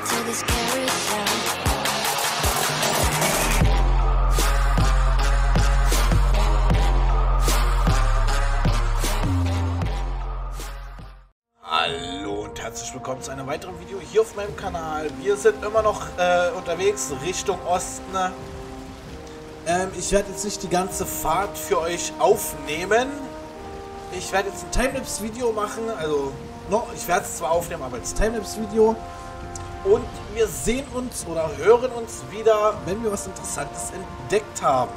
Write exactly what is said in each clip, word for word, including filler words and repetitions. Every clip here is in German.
to this carousel. Hallo und herzlich willkommen zu einem weiteren Video hier auf meinem Kanal. Wir sind immer noch äh, unterwegs Richtung Osten. Ähm, ich werde jetzt nicht die ganze Fahrt für euch aufnehmen. Ich werde jetzt ein Timelapse-Video machen. Also, no, ich werde es zwar aufnehmen, aber als Timelapse-Video. Und wir sehen uns oder hören uns wieder, wenn wir was Interessantes entdeckt haben.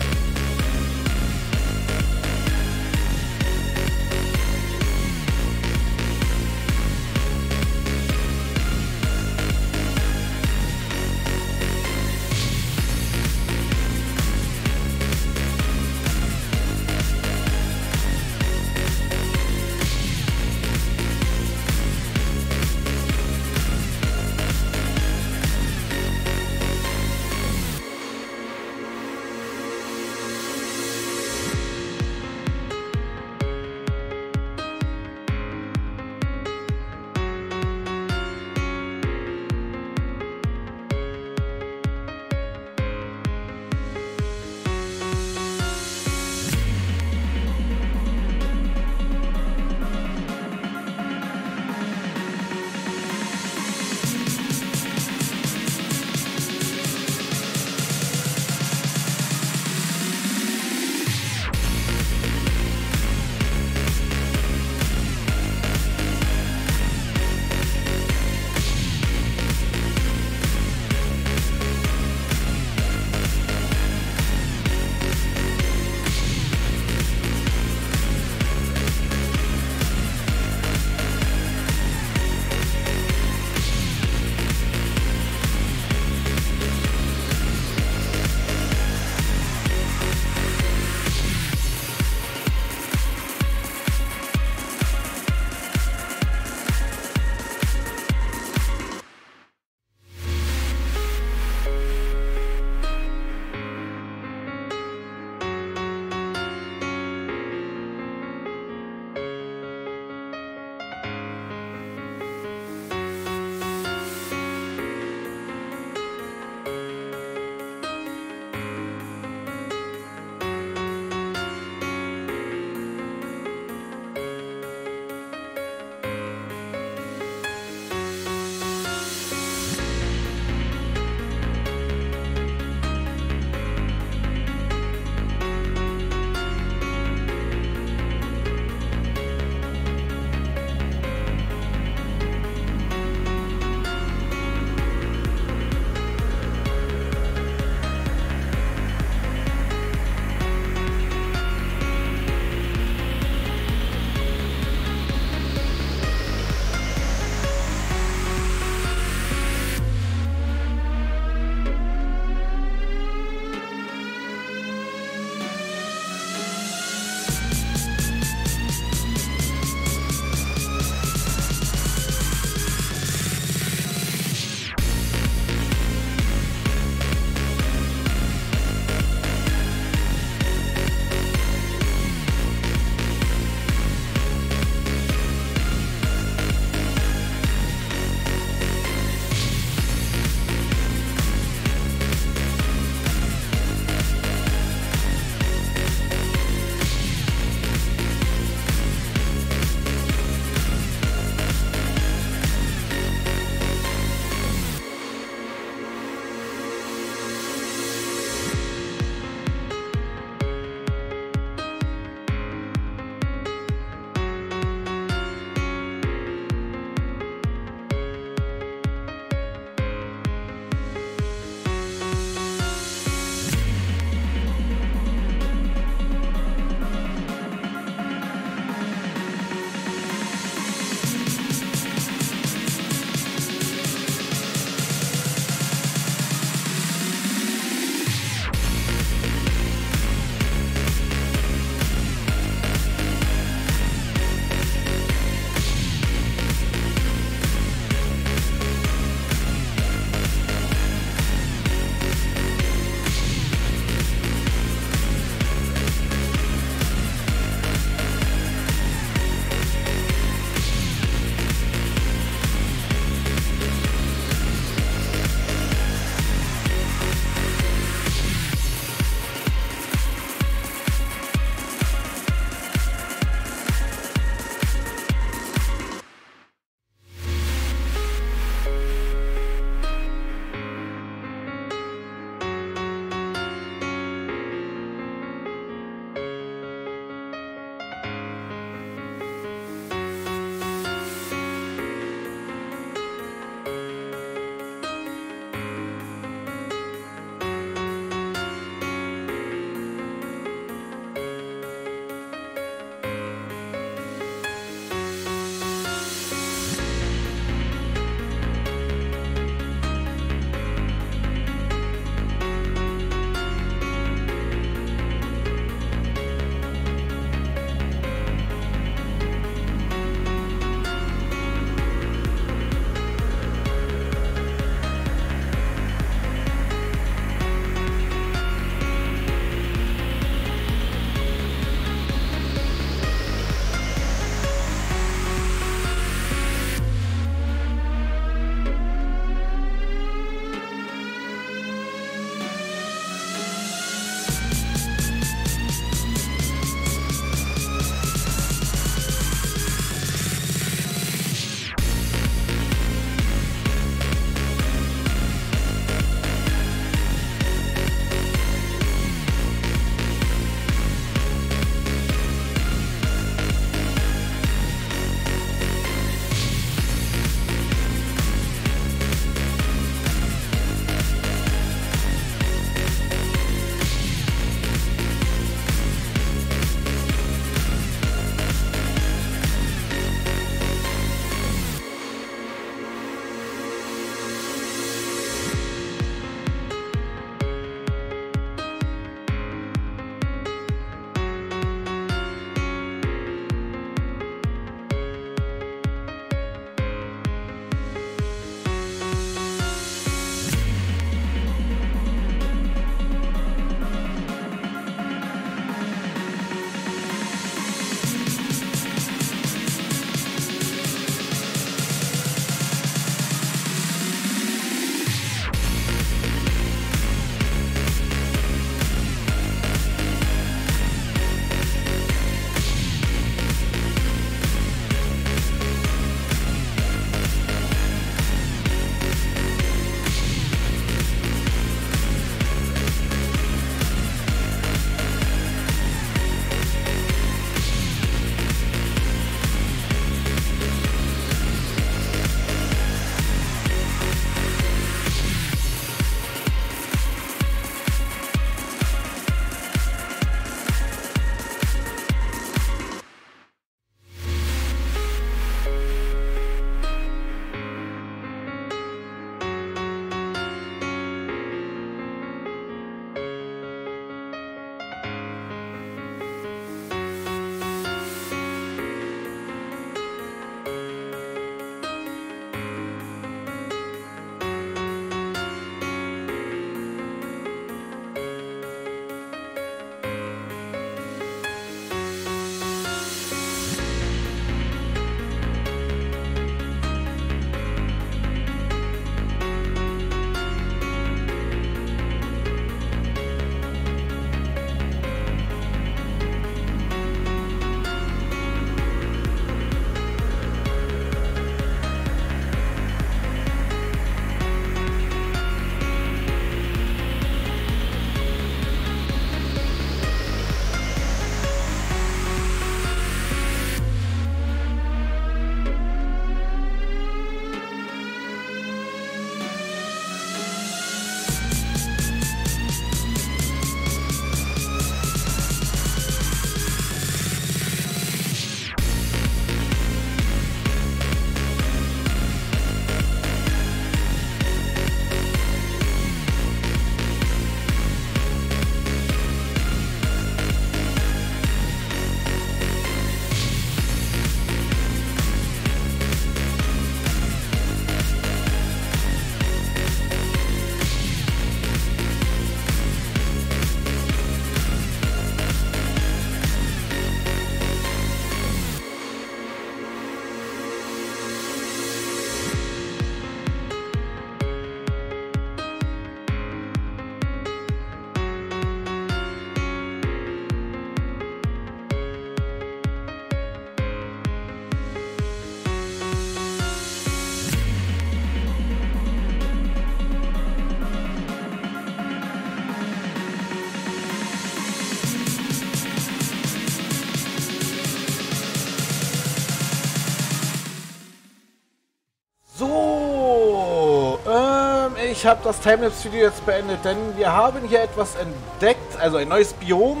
ich habe das Timelapse-Video jetzt beendet, denn wir haben hier etwas entdeckt, also ein neues Biom.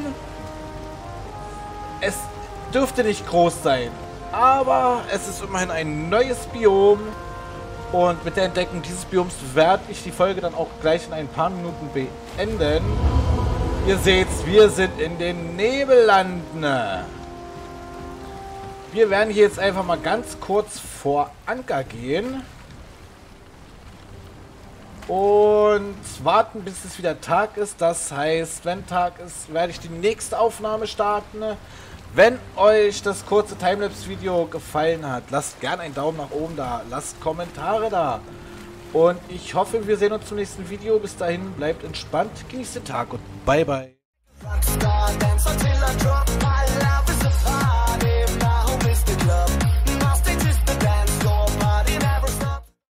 Es dürfte nicht groß sein, aber es ist immerhin ein neues Biom. Und mit der Entdeckung dieses Bioms werde ich die Folge dann auch gleich in ein paar Minuten beenden. Ihr seht's, wir sind in den Nebellanden. Wir werden hier jetzt einfach mal ganz kurz vor Anker gehen. Und warten, bis es wieder Tag ist. Das heißt, wenn Tag ist, werde ich die nächste Aufnahme starten. Wenn euch das kurze Timelapse-Video gefallen hat, lasst gerne einen Daumen nach oben da. Lasst Kommentare da. Und ich hoffe, wir sehen uns zum nächsten Video. Bis dahin, bleibt entspannt, genießt den Tag und bye bye.